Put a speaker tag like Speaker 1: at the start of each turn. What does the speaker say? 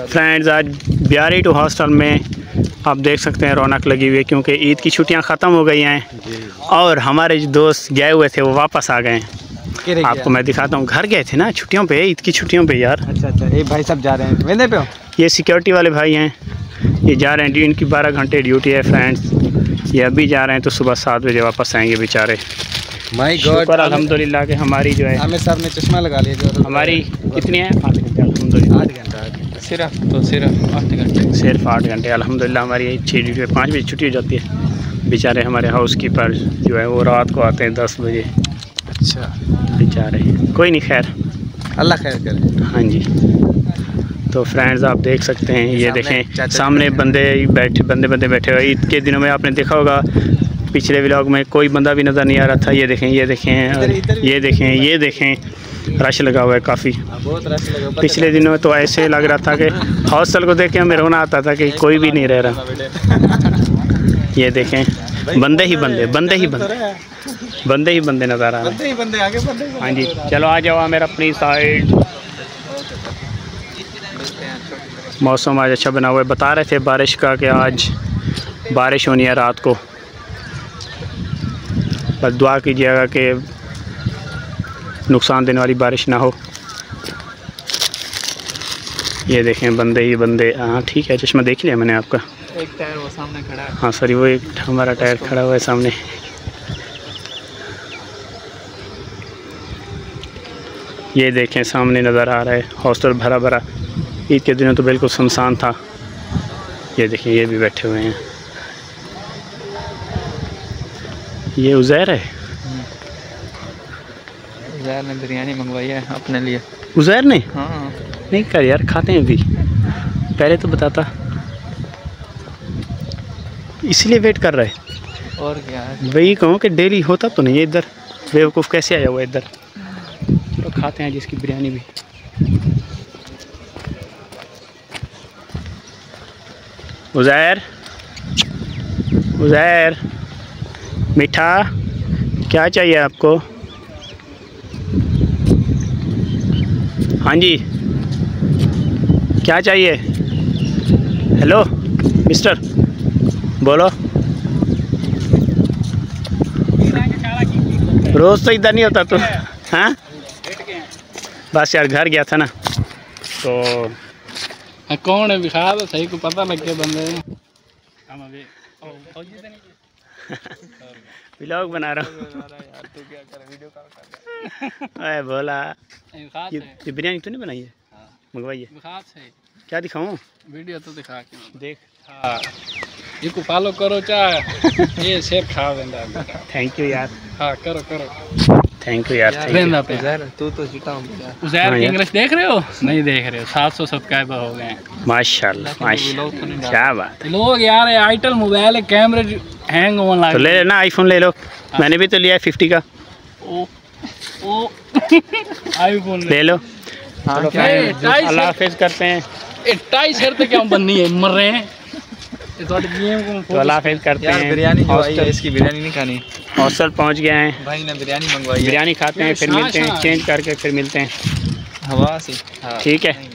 Speaker 1: Friends, आज Bihari to hostel में आप देख सकते हैं रौनक लगी हुई है, क्योंकि ईद की छुट्टियां ख़त्म हो गई हैं और हमारे जो दोस्त गए हुए थे वो वापस आ गए हैं। आपको मैं दिखाता हूँ, घर गए थे ना छुट्टियों पे, ईद की छुट्टियों पे यार।
Speaker 2: अच्छा, ये भाई सब जा रहे हैं वेंदे पे हो?
Speaker 1: ये सिक्योरिटी वाले भाई हैं, ये जा रहे हैं। इनकी 12 घंटे ड्यूटी है फ्रेंड्स। ये अभी जा रहे हैं तो सुबह 7 बजे वापस आएंगे बेचारे।
Speaker 2: माय गॉड,
Speaker 1: अल्हम्दुलिल्लाह के हमारी जो है
Speaker 2: आमिर साहब ने चश्मा लगा लिया जो
Speaker 1: हमारी कितनी है 8 घंटे अल्हम्दुलिल्लाह।
Speaker 2: 8 घंटा सिर्फ 8 घंटे,
Speaker 1: सिर्फ 8 घंटे अल्हम्दुलिल्लाह। हमारी 6 ड्यूटी 5 बजे छुट्टी हो जाती है। बेचारे हमारे हाउस कीपर जो है वो रात को आते हैं 10 बजे।
Speaker 2: अच्छा
Speaker 1: बेचारे, कोई नहीं, खैर
Speaker 2: अल्लाह खैर करे।
Speaker 1: हाँ जी। तो फ्रेंड्स आप देख सकते हैं, ये देखें सामने बंदे बैठे हुए। ईद के दिनों में आपने देखा होगा पिछले व्लॉग में कोई बंदा भी नज़र नहीं आ रहा था। ये देखें ये देखें रश लगा हुआ है काफ़ी।
Speaker 2: बहुत रश लगा।
Speaker 1: पिछले दिनों तो ऐसे लग रहा था कि हॉस्टल को देख के हमें रोना आता था कि कोई भी नहीं रह रहा। ये देखें बंदे ही बंदे नज़र आ रहे हैं। हाँ जी, चलो आ जाओ मेरा अपनी साइड। मौसम आज अच्छा बना हुआ है। बता रहे थे बारिश का कि आज बारिश होनी है रात को। बस दुआ कीजिएगा कि नुकसान देने वाली बारिश ना हो। ये देखें बंदे ही बंदे। हाँ ठीक है, चश्मा देख लिया मैंने आपका।
Speaker 2: एक टायर वो सामने खड़ा है।
Speaker 1: हाँ सॉरी, वो एक हमारा टायर खड़ा हुआ है सामने। ये देखें सामने नज़र आ रहा है हॉस्टल भरा भरा। ईद के दिनों तो बिल्कुल सुनसान था। ये देखें ये भी बैठे हुए हैं। ये उज़ैर है।
Speaker 2: उज़ैर ने बिरयानी मंगवाई है अपने लिए।
Speaker 1: उज़ैर ने?
Speaker 2: हाँ
Speaker 1: नहीं कर यार, खाते हैं अभी, पहले तो बताता। इसलिए वेट कर रहा है।
Speaker 2: और क्या है,
Speaker 1: वही कहूँ कि डेली होता तो नहीं है इधर। बेवकूफ़ कैसे आया हुआ इधर। तो खाते हैं जिसकी बिरयानी भी। उज़ैर मीठा क्या चाहिए आपको? हाँ जी, क्या चाहिए? हेलो मिस्टर, बोलो। रोज़ तो इधर नहीं होता तो। हाँ बस यार, घर गया था ना तो।
Speaker 2: कौन है बिखा दो सही को पता लग गया बंदे।
Speaker 1: व्लॉग बना रहा हूँ।
Speaker 2: यार तू क्या कर, वीडियो कॉल कर रहा है।
Speaker 1: बोला
Speaker 2: ये
Speaker 1: बिरयानी तो नहीं बनाई है? मंगवाइए। क्या दिखाऊँ?
Speaker 2: वीडियो तो दिखा के
Speaker 1: देख।
Speaker 2: हाँ ये को फॉलो करो चाहे ये शेर खा देंगे।
Speaker 1: थैंक यू यार।
Speaker 2: हाँ करो
Speaker 1: थैंक यू यार।
Speaker 2: तू तो उज़ैर की इंग्लिश देख रहे हो? नहीं देख रहे हो? 700 सब्सक्राइबर हो गए हैं।
Speaker 1: माशाल्लाह माशाल्लाह, क्या बात है।
Speaker 2: लोग यार आईटेल मोबाइल है, कैमरे हैंग होने लगे।
Speaker 1: तो ले लेना आईफोन ले लो। मैंने भी तो लिया है 50 का।
Speaker 2: ओ आईफोन
Speaker 1: ले लो। अल्लाह हाफिज़ करते हैं। 28 शेर तक क्या बननी है, मर रहे हैं तो अल्लाह हाफिज़ करते हैं।
Speaker 2: बिरयानी जो आई है, इसकी बिरयानी नहीं खानी।
Speaker 1: हॉस्टल पहुंच गए हैं,
Speaker 2: भाई ने बिरयानी मंगवाई है।
Speaker 1: बिरयानी खाते हैं फिर मिलते हैं, चेंज करके फिर मिलते हैं।
Speaker 2: हवा से
Speaker 1: ठीक है।